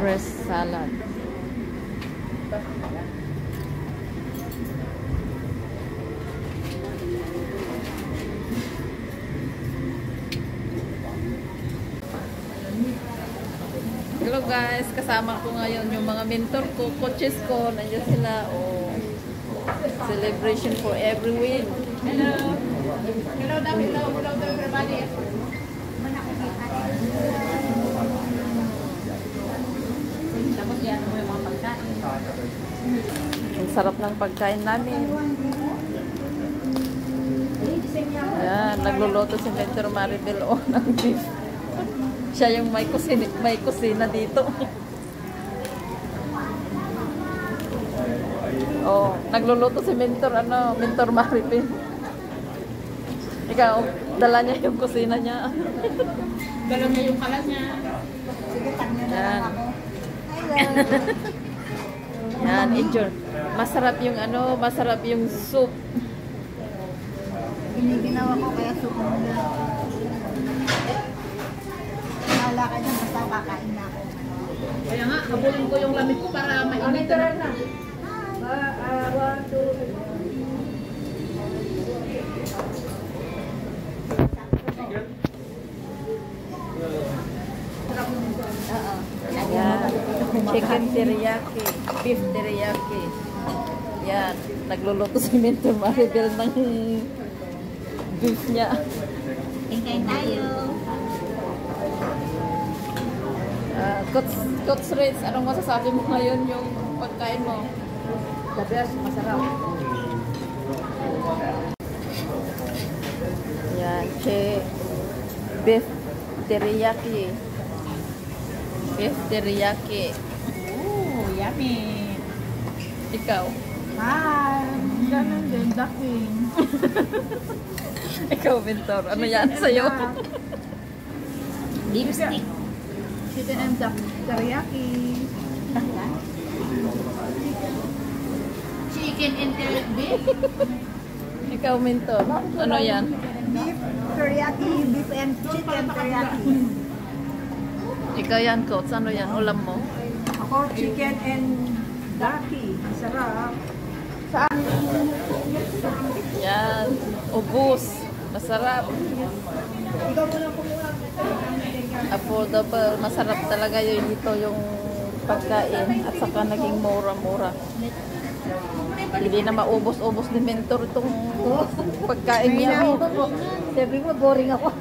Fresh salad. Hello guys, kasama ko ngayon yung mga mentor ko, coaches ko, nandiyan sila. Oh, celebration for every win. Hello. Hello, everybody. Tapos yan mo yung mga pagkain. Ang sarap ng pagkain namin. Ayan, nagluluto si Mentor Maribel o ng beef. Siya yung may kusina dito. Oh, nagluluto si Mentor Maribel. Ikaw, dala niya yung kusina niya. Dala niya yung kalat niya. Yan. Yan, enjoy. Masarap yung soup. Giniginawa ko kaya soup muna. Wala ka dyan, basta kakain na ako. Kaya nga, habulin ko yung lamig ko para mainit. Na. 1, 2. Yan. Chicken teriyaki. Beef teriyaki. Yan. Nagluluto si Mentor Maribel ng beef niya. Tingkain tayo. Coach Reds, anong masasabi mo ngayon yung pagkain mo? The best, masarap. Yan. Beef teriyaki. Beef teriyaki. Ooh, yummy. Ikaw? Hi! Ganun din, ducking. Ikaw, Mentor. Ano yan sa'yo? Lipstick. Chicken and duck teriyaki. Chicken and beef. Ikaw, Mentor. Ano yan? Beef teriyaki, beef and chicken teriyaki. Ikaw yan, Coach. Ano yan? Ulam mo? Ako, chicken and ducky. Sarap. Yan. Ubus. Masarap. Ikaw muna kumuha. Affordable. Masarap talaga yun dito yung pagkain. At saka naging mura-mura. Hindi na maubos-ubos ni Mentor itong pagkain niya. Sabi mo, boring ako.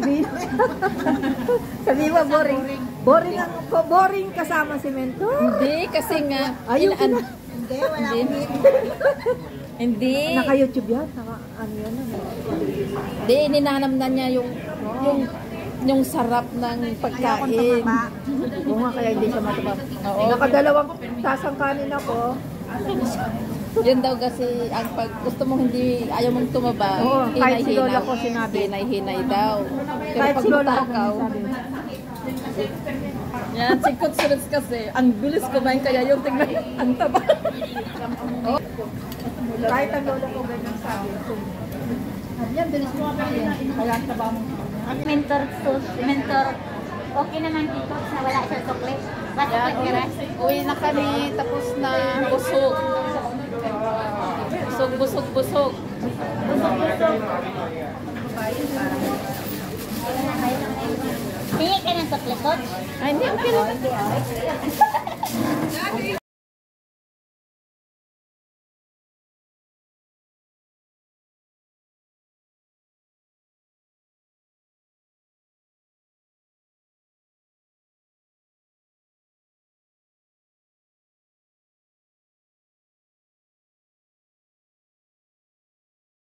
Sabi mo, boring. Boring kasama si Mentor. Hindi, kasi nga... Ayun na. Hindi, wala Hindi. Hindi. Naka-YouTube yan. Ano yan? Hindi, ninanamnan niya yung sarap ng pagkain. Oo nga, kaya hindi siya mataba. Oo. Nakadalawang tasang kanin ako. Yun daw kasi ang pag gusto mo ayaw mong tumaba, Oo, kahit si hinay-hinay. Lola ko sinabi. Hinay-hinay daw. Pero Kahit pag si Lola ko takaw, sabi. yan, si Coach Reds kasi, ang bilis kumain kaya yung tingnan, ang taba. Oh. Kahit ang Lola ko ganyan sabi. Yan, bilis mo kaya. Kaya ang taba mo. Mentor, okay naman dito na wala siya sukli. Yan, uwi na kami, tapos na busog. Busog. Hingi ka ng sukli, coach? Ay, hindi, okay lang.